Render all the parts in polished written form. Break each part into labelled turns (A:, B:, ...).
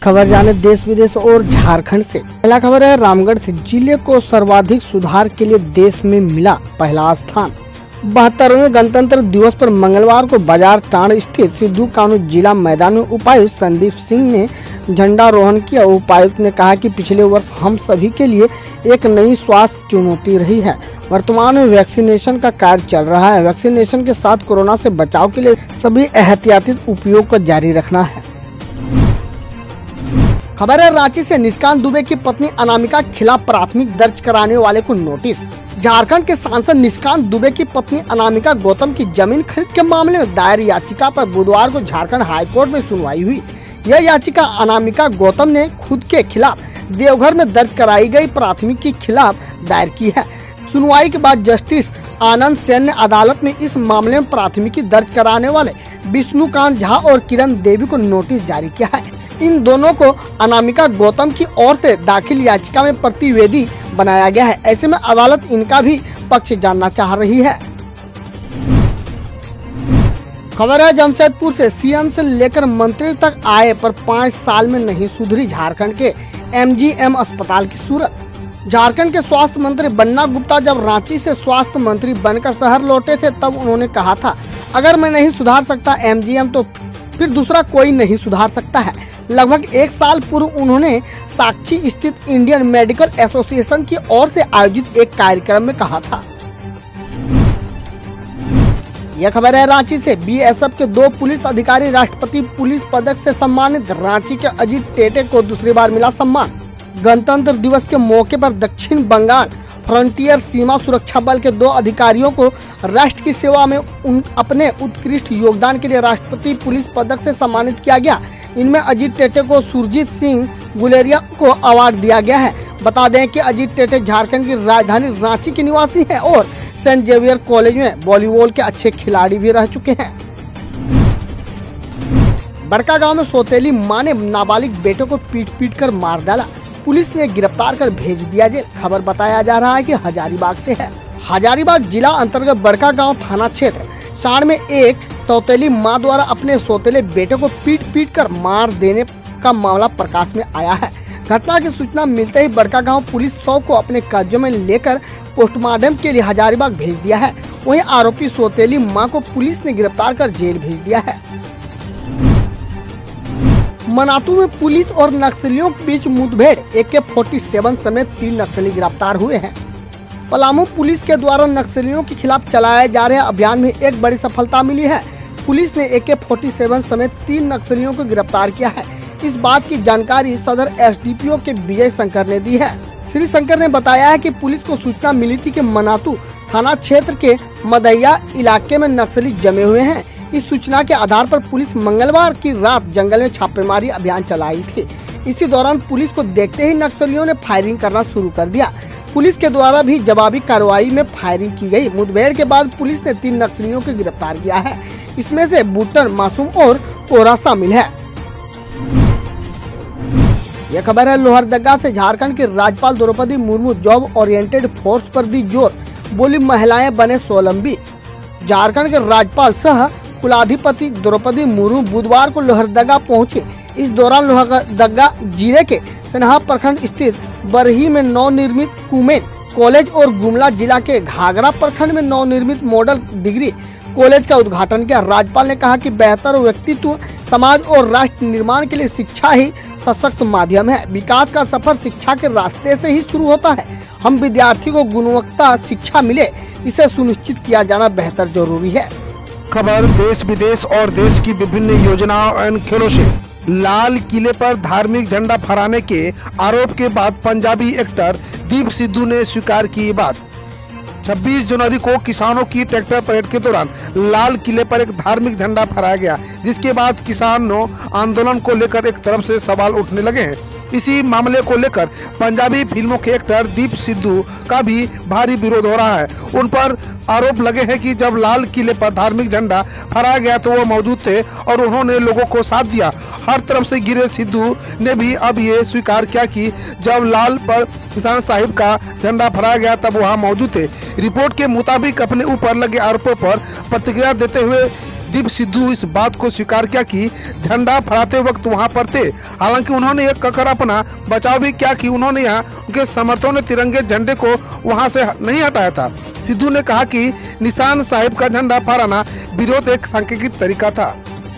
A: खबर जाने देश विदेश और झारखंड से। पहला खबर है रामगढ़ से। जिले को सर्वाधिक सुधार के लिए देश में मिला पहला स्थान। 72वें गणतंत्र दिवस पर मंगलवार को बाजार टांड स्थित सिद्धू कानू जिला मैदान में उपायुक्त संदीप सिंह ने झंडारोहण किया। उपायुक्त ने कहा कि पिछले वर्ष हम सभी के लिए एक नई स्वास्थ्य चुनौती रही है। वर्तमान में वैक्सीनेशन का कार्य चल रहा है। वैक्सीनेशन के साथ कोरोना से बचाव के लिए सभी एहतियाती उपयोग को जारी रखना है। खबर है रांची से। निष्कांत दुबे की पत्नी अनामिका के खिलाफ प्राथमिक दर्ज कराने वाले को नोटिस। झारखंड के सांसद निष्कांत दुबे की पत्नी अनामिका गौतम की जमीन खरीद के मामले में दायर याचिका पर बुधवार को झारखंड हाईकोर्ट में सुनवाई हुई। यह याचिका अनामिका गौतम ने खुद के खिलाफ देवघर में दर्ज कराई गई प्राथमिक के खिलाफ दायर की है। सुनवाई के बाद जस्टिस आनंद सेन ने अदालत में इस मामले में प्राथमिकी दर्ज कराने वाले विष्णुकांत झा और किरण देवी को नोटिस जारी किया है। इन दोनों को अनामिका गौतम की ओर से दाखिल याचिका में प्रतिवेदी बनाया गया है। ऐसे में अदालत इनका भी पक्ष जानना चाह रही है। खबर है जमशेदपुर से। सीएम से लेकर मंत्री तक आए पर 5 साल में नहीं सुधरी झारखंड के एमजीएम अस्पताल की सूरत। झारखंड के स्वास्थ्य मंत्री बन्ना गुप्ता जब रांची से स्वास्थ्य मंत्री बनकर शहर लौटे थे तब उन्होंने कहा था, अगर मैं नहीं सुधार सकता एमजीएम तो फिर दूसरा कोई नहीं सुधार सकता है। लगभग 1 साल पूर्व उन्होंने साक्षी स्थित इंडियन मेडिकल एसोसिएशन की ओर से आयोजित एक कार्यक्रम में कहा था। यह खबर है रांची से। बीएसएफ के 2 पुलिस अधिकारी राष्ट्रपति पुलिस पदक से सम्मानित। रांची के अजीत टेटे को दूसरी बार मिला सम्मान। गणतंत्र दिवस के मौके पर दक्षिण बंगाल फ्रंटियर सीमा सुरक्षा बल के 2 अधिकारियों को राष्ट्र की सेवा में अपने उत्कृष्ट योगदान के लिए राष्ट्रपति पुलिस पदक से सम्मानित किया गया। इनमें अजीत टेटे को सुरजीत सिंह गुलेरिया को अवार्ड दिया गया है। बता दें कि अजीत टेटे झारखंड की राजधानी रांची के निवासी हैं और सेंट जेवियर कॉलेज में वॉलीबॉल के अच्छे खिलाड़ी भी रह चुके हैं। बड़कागांव में सौतेली मां ने नाबालिग बेटे को पीट कर मार डाला। पुलिस ने गिरफ्तार कर भेज दिया जेल। खबर बताया जा रहा है कि हजारीबाग से है। हजारीबाग जिला अंतर्गत बड़कागांव थाना क्षेत्र साड़ में एक सौतेली मां द्वारा अपने सौतेले बेटे को पीट कर मार देने का मामला प्रकाश में आया है। घटना की सूचना मिलते ही बड़कागांव पुलिस 100 को अपने कब्जे में लेकर पोस्टमार्टम के लिए हजारीबाग भेज दिया है। वहीं आरोपी सौतेली मां को पुलिस ने गिरफ्तार कर जेल भेज दिया है। मनातू में पुलिस और नक्सलियों के बीच मुठभेड़। AK-47 समेत 3 नक्सली गिरफ्तार हुए हैं। पलामू पुलिस के द्वारा नक्सलियों के खिलाफ चलाए जा रहे अभियान में एक बड़ी सफलता मिली है। पुलिस ने AK-47 समेत 3 नक्सलियों को गिरफ्तार किया है। इस बात की जानकारी सदर SDPO के विजय शंकर ने दी है। श्री शंकर ने बताया है कि पुलिस को सूचना मिली थी कि मनातू थाना क्षेत्र के मदैया इलाके में नक्सली जमे हुए हैं। इस सूचना के आधार पर पुलिस मंगलवार की रात जंगल में छापेमारी अभियान चलाई थी। इसी दौरान पुलिस को देखते ही नक्सलियों ने फायरिंग करना शुरू कर दिया। पुलिस के द्वारा भी जवाबी कार्रवाई में फायरिंग की गई। मुठभेड़ के बाद पुलिस ने 3 नक्सलियों को गिरफ्तार किया है। इसमें से बुट्टन, मासूम और कोहरा शामिल है। यह खबर है लोहरदगा से। झारखंड के राज्यपाल Draupadi Murmu job oriented force पर दी जोर। बोली महिलाएं बने स्वावलंबी। झारखंड के राज्यपाल सह कुलाधिपति द्रौपदी मुर्मू बुधवार को लोहरदगा पहुंचे। इस दौरान लोहरदगा जिले के सनहा प्रखंड स्थित बरही में नवनिर्मित कुमेन कॉलेज और गुमला जिला के घाघरा प्रखंड में नवनिर्मित मॉडल डिग्री कॉलेज का उद्घाटन किया। राज्यपाल ने कहा कि बेहतर व्यक्तित्व समाज और राष्ट्र निर्माण के लिए शिक्षा ही सशक्त माध्यम है। विकास का सफर शिक्षा के रास्ते से ही शुरू होता है। हम विद्यार्थी को गुणवत्ता शिक्षा मिले, इसे सुनिश्चित किया जाना बेहतर जरूरी है।
B: खबर देश विदेश और देश की विभिन्न योजनाओं और खेलों से। लाल किले पर धार्मिक झंडा फहराने के आरोप के बाद पंजाबी एक्टर दीप सिद्धू ने स्वीकार की ये बात। 26 जनवरी को किसानों की ट्रैक्टर परेड के दौरान लाल किले पर एक धार्मिक झंडा फहराया गया, जिसके बाद किसानों आंदोलन को लेकर एक तरफ से सवाल उठने लगे हैं। इसी मामले को लेकर पंजाबी फिल्मों के एक्टर दीप सिद्धू का भी भारी विरोध हो रहा है। उन पर आरोप लगे हैं कि जब लाल किले पर धार्मिक झंडा फहराया गया तो वो मौजूद थे और उन्होंने लोगों को साथ दिया। हर तरफ से घिरे सिद्धू ने भी अब ये स्वीकार किया कि जब लाल पर निशान साहिब का झंडा फहराया गया तब वहाँ मौजूद थे। रिपोर्ट के मुताबिक अपने ऊपर लगे आरोपों पर प्रतिक्रिया देते हुए दीप सिद्धू इस बात को स्वीकार किया कि झंडा फहराते वक्त वहां पर थे। हालांकि उन्होंने ये कहकर अपना बचाव भी किया कि उन्होंने यहाँ उनके समर्थकों ने तिरंगे झंडे को वहां से नहीं हटाया था। सिद्धू ने कहा कि निशान साहिब का झंडा फहराना विरोध एक सांकेतिक तरीका था।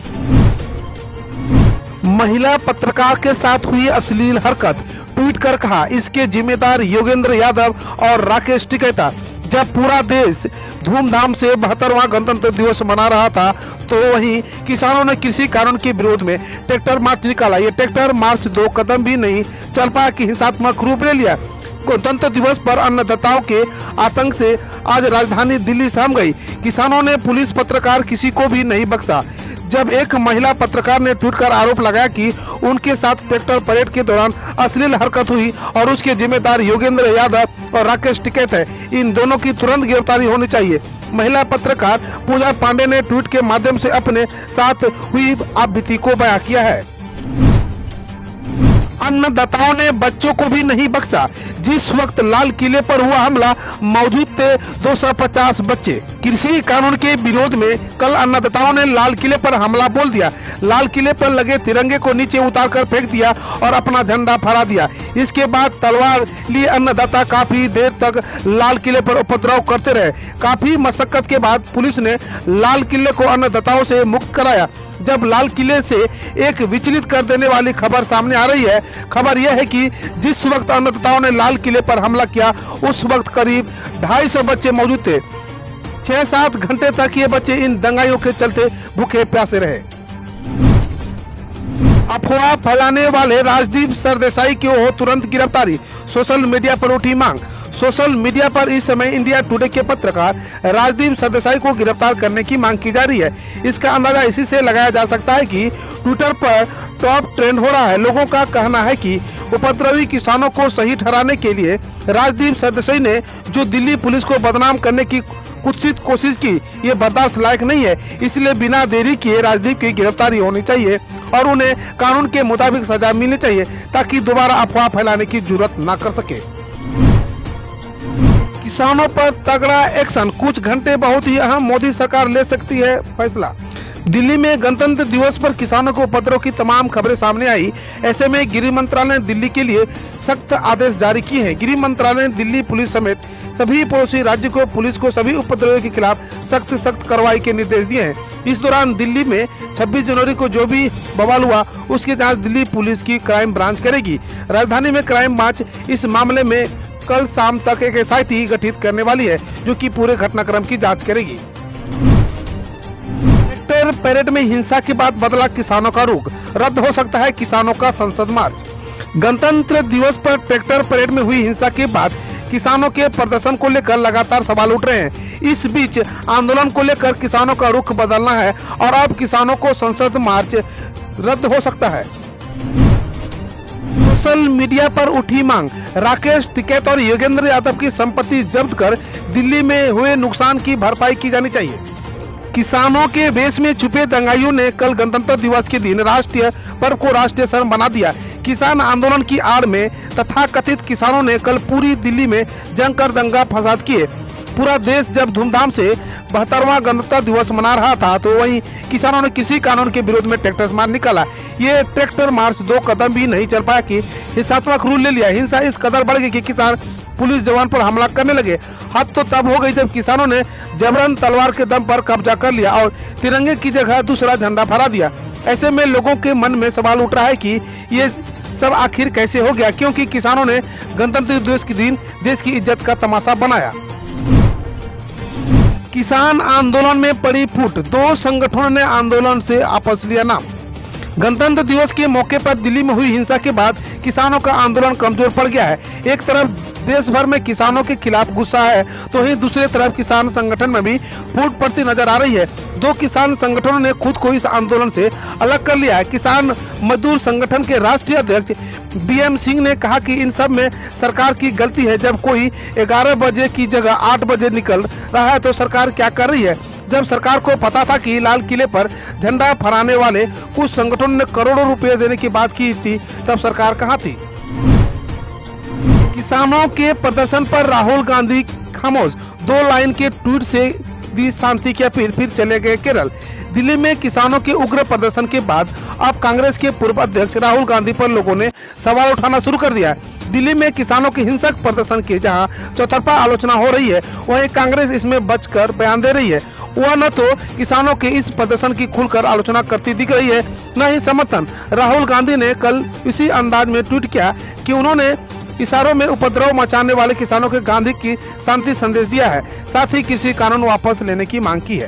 B: महिला पत्रकार के साथ हुई अश्लील हरकत, ट्वीट कर कहा इसके जिम्मेदार योगेंद्र यादव और राकेश टिकैत। जब पूरा देश धूमधाम से 72वां गणतंत्र दिवस मना रहा था तो वहीं किसानों ने कृषि कानून के विरोध में ट्रैक्टर मार्च निकाला। ये ट्रैक्टर मार्च 2 कदम भी नहीं चल पाया कि हिंसात्मक रूप ले लिया। गणतंत्र दिवस पर अन्नदाताओं के आतंक से आज राजधानी दिल्ली सहम गई। किसानों ने पुलिस, पत्रकार, किसी को भी नहीं बख्शा। जब एक महिला पत्रकार ने ट्वीट कर आरोप लगाया कि उनके साथ ट्रैक्टर परेड के दौरान अश्लील हरकत हुई और उसके जिम्मेदार योगेंद्र यादव और राकेश टिकैत है, इन दोनों की तुरंत गिरफ्तारी होनी चाहिए। महिला पत्रकार पूजा पांडे ने ट्वीट के माध्यम से अपने साथ हुई आपबीती को बयां किया है। अन्नदाताओं ने बच्चों को भी नहीं बख्शा। जिस वक्त लाल किले पर हुआ हमला मौजूद थे 250 बच्चे। कृषि कानून के विरोध में कल अन्नदाताओं ने लाल किले पर हमला बोल दिया। लाल किले पर लगे तिरंगे को नीचे उतारकर फेंक दिया और अपना झंडा फहरा दिया। इसके बाद तलवार लिए अन्नदाता काफी देर तक लाल किले पर उपद्रव करते रहे। काफी मशक्कत के बाद पुलिस ने लाल किले को अन्नदाताओं से मुक्त कराया। जब लाल किले से एक विचलित कर देने वाली खबर सामने आ रही है। खबर यह है कि जिस वक्त अन्नदाताओं ने लाल किले पर हमला किया उस वक्त करीब 250 बच्चे मौजूद थे। 6-7 घंटे तक ये बच्चे इन दंगाइयों के चलते भूखे प्यासे रहे। अफवाह फैलाने वाले राजदीप सरदेसाई की हो तुरंत गिरफ्तारी, सोशल मीडिया पर उठी मांग। सोशल मीडिया पर इस समय इंडिया टुडे के पत्रकार राजदीप सरदेसाई को गिरफ्तार करने की मांग की जा रही है। इसका अंदाजा इसी से लगाया जा सकता है कि ट्विटर पर टॉप ट्रेंड हो रहा है। लोगों का कहना है कि उपद्रवी किसानों को सही ठहराने के लिए राजदीप सरदेसाई ने जो दिल्ली पुलिस को बदनाम करने की कुत्सित कोशिश की, ये बर्दाश्त लायक नहीं है। इसलिए बिना देरी किए राजदीप की गिरफ्तारी होनी चाहिए और उन्हें कानून के मुताबिक सजा मिलनी चाहिए ताकि दोबारा अफवाह फैलाने की जरूरत ना कर सके। किसानों पर तगड़ा एक्शन, कुछ घंटे बहुत ही अहम, मोदी सरकार ले सकती है फैसला। दिल्ली में गणतंत्र दिवस पर किसानों को उपद्रव की तमाम खबरें सामने आई। ऐसे में गृह मंत्रालय ने दिल्ली के लिए सख्त आदेश जारी किए हैं। गृह मंत्रालय ने दिल्ली पुलिस समेत सभी पड़ोसी राज्य को पुलिस को सभी उपद्रवियों के खिलाफ सख्त कार्रवाई के निर्देश दिए हैं। इस दौरान दिल्ली में 26 जनवरी को जो भी बवाल हुआ उसकी जांच दिल्ली पुलिस की क्राइम ब्रांच करेगी। राजधानी में क्राइम ब्रांच इस मामले में कल शाम तक एक SIT गठित करने वाली है जो कि पूरे घटनाक्रम की जांच करेगी। ट्रैक्टर परेड में हिंसा के बाद बदला किसानों का रुख, रद्द हो सकता है किसानों का संसद मार्च। गणतंत्र दिवस पर ट्रैक्टर परेड में हुई हिंसा के बाद किसानों के प्रदर्शन को लेकर लगातार सवाल उठ रहे हैं। इस बीच आंदोलन को लेकर किसानों का रुख बदलना है और अब किसानों को संसद मार्च रद्द हो सकता है। सोशल मीडिया पर उठी मांग, राकेश टिकैत और योगेंद्र यादव की संपत्ति जब्त कर दिल्ली में हुए नुकसान की भरपाई की जानी चाहिए। किसानों के वेश में छुपे दंगाइयों ने कल गणतंत्र दिवस के दिन राष्ट्रीय पर्व को राष्ट्रीय शर्म बना दिया। किसान आंदोलन की आड़ में तथाकथित किसानों ने कल पूरी दिल्ली में जमकर दंगा फसाद किए। पूरा देश जब धूमधाम से 72वां गणतंत्र दिवस मना रहा था तो वहीं किसानों ने किसी कानून के विरोध में ट्रैक्टर मार्च निकाला। ये ट्रैक्टर मार्च 2 कदम भी नहीं चल पाया कि हिंसात्मक रूप ले लिया। हिंसा इस कदर बढ़ गई कि किसान पुलिस जवान पर हमला करने लगे। हद तो तब हो गई जब किसानों ने जबरन तलवार के दम पर कब्जा कर लिया और तिरंगे की जगह दूसरा झंडा फहरा दिया। ऐसे में लोगों के मन में सवाल उठ रहा है कि ये सब आखिर कैसे हो गया, क्योंकि किसानों ने गणतंत्र दिवस के दिन देश की इज्जत का तमाशा बनाया। किसान आंदोलन में पड़ी फूट, 2 संगठनों ने आंदोलन से आपस लिया नाम। गणतंत्र दिवस के मौके पर दिल्ली में हुई हिंसा के बाद किसानों का आंदोलन कमजोर पड़ गया है। एक तरफ देश भर में किसानों के खिलाफ गुस्सा है तो वहीं दूसरी तरफ किसान संगठन में भी फूट पड़ती नजर आ रही है। 2 किसान संगठनों ने खुद को इस आंदोलन से अलग कर लिया है। किसान मजदूर संगठन के राष्ट्रीय अध्यक्ष BM सिंह ने कहा कि इन सब में सरकार की गलती है। जब कोई 11 बजे की जगह 8 बजे निकल रहा है तो सरकार क्या कर रही है। जब सरकार को पता था कि लाल किले पर झंडा फहराने वाले कुछ संगठनों ने करोड़ों रुपए देने की बात की थी, तब सरकार कहाँ थी। किसानों के प्रदर्शन पर राहुल गांधी खामोश, 2 लाइन के ट्वीट से दी शांति की अपील, फिर चले गए केरल। दिल्ली में किसानों के उग्र प्रदर्शन के बाद अब कांग्रेस के पूर्व अध्यक्ष राहुल गांधी पर लोगों ने सवाल उठाना शुरू कर दिया। दिल्ली में किसानों के हिंसक प्रदर्शन की जहां चौतरफा आलोचना हो रही है, वहीं कांग्रेस इसमें बचकर बयान दे रही है। वह न तो किसानों के इस प्रदर्शन की खुलकर आलोचना करती दिख रही है, न ही समर्थन। राहुल गांधी ने कल इसी अंदाज में ट्वीट किया कि उन्होंने इशारों में उपद्रव मचाने वाले किसानों के गांधी की शांति संदेश दिया है, साथ ही कृषि कानून वापस लेने की मांग की है।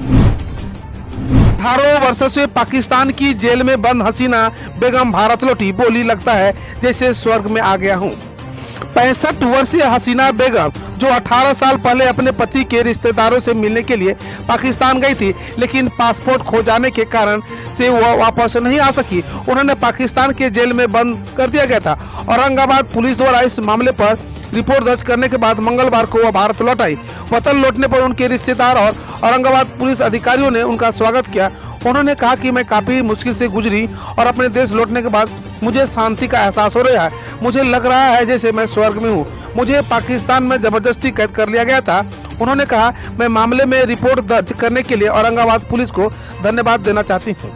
B: 18 वर्षों से पाकिस्तान की जेल में बंद हसीना बेगम भारत लौटी, बोली लगता है जैसे स्वर्ग में आ गया हूँ। 65 वर्षीय हसीना बेगम जो 18 साल पहले अपने पति के रिश्तेदारों से मिलने के लिए पाकिस्तान गई थी, लेकिन पासपोर्ट खो जाने के कारण से वह वापस नहीं आ सकी। उन्होंने पाकिस्तान के जेल में बंद कर दिया गया था। औरंगाबाद पुलिस द्वारा इस मामले पर रिपोर्ट दर्ज करने के बाद मंगलवार को वह भारत लौट आई। वतन लौटने पर उनके रिश्तेदार और औरंगाबाद पुलिस अधिकारियों ने उनका स्वागत किया। उन्होंने कहा कि मैं काफी मुश्किल से गुजरी और अपने देश लौटने के बाद मुझे शांति का एहसास हो रहा है। मुझे लग रहा है जैसे मैं स्वर्ग में हूँ। मुझे पाकिस्तान में जबरदस्ती कैद कर लिया गया था। उन्होंने कहा, मैं मामले में रिपोर्ट दर्ज करने के लिए औरंगाबाद पुलिस को धन्यवाद देना चाहती हूँ।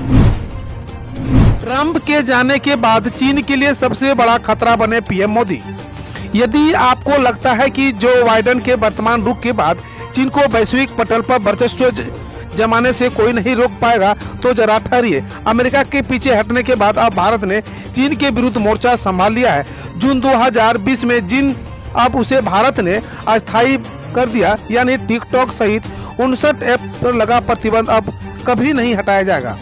B: ट्रंप के जाने के बाद चीन के लिए सबसे बड़ा खतरा बने पीएम मोदी। यदि आपको लगता है कि जो बाइडेन के वर्तमान रुख के बाद चीन को वैश्विक पटल पर वर्चस्व जमाने से कोई नहीं रोक पाएगा, तो जरा ठहरिए। अमेरिका के पीछे हटने के बाद अब भारत ने चीन के विरुद्ध मोर्चा संभाल लिया है। जून 2020 में जिन अब उसे भारत ने अस्थायी कर दिया, यानी टिकटॉक सहित 59 ऐप पर लगा प्रतिबंध अब कभी नहीं हटाया जाएगा।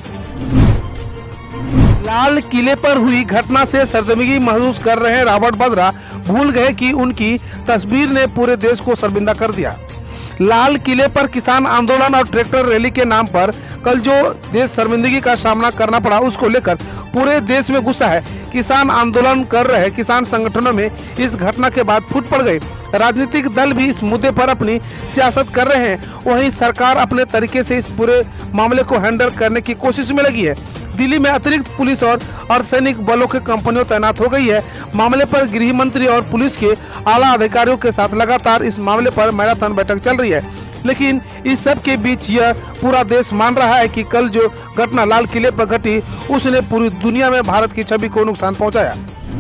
B: लाल किले पर हुई घटना से शर्मिंदगी महसूस कर रहे रॉबर्ट वाड्रा भूल गए कि उनकी तस्वीर ने पूरे देश को शर्मिंदा कर दिया। लाल किले पर किसान आंदोलन और ट्रैक्टर रैली के नाम पर कल जो देश शर्मिंदगी का सामना करना पड़ा, उसको लेकर पूरे देश में गुस्सा है। किसान आंदोलन कर रहे किसान संगठनों में इस घटना के बाद फूट पड़ गई। राजनीतिक दल भी इस मुद्दे पर अपनी सियासत कर रहे हैं। वहीं सरकार अपने तरीके से इस पूरे मामले को हैंडल करने की कोशिश में लगी है। दिल्ली में अतिरिक्त पुलिस और अर्धसैनिक बलों की कंपनियों तैनात हो गई है। मामले पर गृह मंत्री और पुलिस के आला अधिकारियों के साथ लगातार इस मामले पर मैराथन बैठक चल रही है। लेकिन इस सब के बीच यह पूरा देश मान रहा है कि कल जो घटना लाल किले पर घटी, उसने पूरी दुनिया में भारत की छवि को नुकसान पहुंचाया।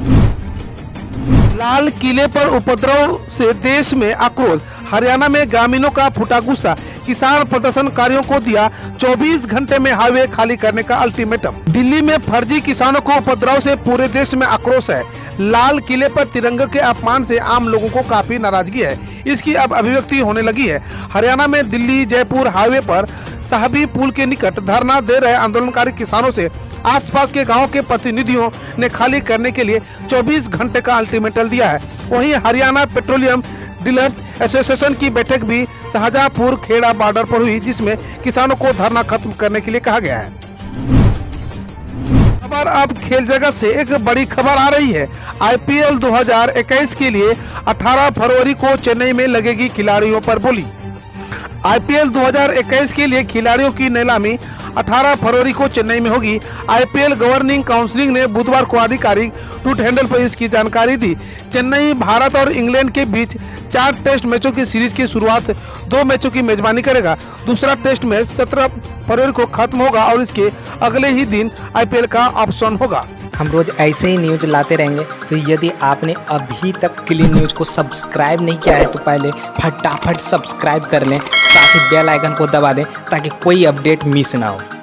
B: लाल किले पर उपद्रव से देश में आक्रोश। हरियाणा में ग्रामीणों का फूटा गुस्सा। किसान प्रदर्शनकारियों को दिया 24 घंटे में हाईवे खाली करने का अल्टीमेटम। दिल्ली में फर्जी किसानों को उपद्रव से पूरे देश में आक्रोश है। लाल किले पर तिरंगे के अपमान से आम लोगों को काफी नाराजगी है। इसकी अब अभिव्यक्ति होने लगी है। हरियाणा में दिल्ली जयपुर हाईवे पर साहबी पुल के निकट धरना दे रहे आंदोलनकारी किसानों से आसपास के गांवों के प्रतिनिधियों ने खाली करने के लिए 24 घंटे का अल्टीमेटम दिया है। वहीं हरियाणा पेट्रोलियम डीलर्स एसोसिएशन की बैठक भी शाहजहांपुर खेड़ा बॉर्डर पर हुई, जिसमें किसानों को धरना खत्म करने के लिए कहा गया है। खबर अब खेल जगत से एक बड़ी खबर आ रही है। आईपीएल 2021 के लिए 18 फरवरी को चेन्नई में लगेगी खिलाड़ियों पर बोली। आईपीएल 2021 के लिए खिलाड़ियों की नीलामी 18 फरवरी को चेन्नई में होगी। आईपीएल गवर्निंग काउंसिल ने बुधवार को आधिकारिक ट्वीट हैंडल पर इसकी जानकारी दी। चेन्नई भारत और इंग्लैंड के बीच 4 टेस्ट मैचों की सीरीज की शुरुआत 2 मैचों की मेजबानी करेगा। दूसरा टेस्ट मैच 17 फरवरी को खत्म होगा और इसके अगले ही दिन आईपीएल का ऑप्शन होगा।
C: हम रोज ऐसे ही न्यूज लाते रहेंगे, तो यदि आपने अभी तक क्लीन न्यूज को सब्सक्राइब नहीं किया है तो पहले फटाफट सब्सक्राइब कर लें, साथ ही बेल आइकन को दबा दें ताकि कोई अपडेट मिस ना हो।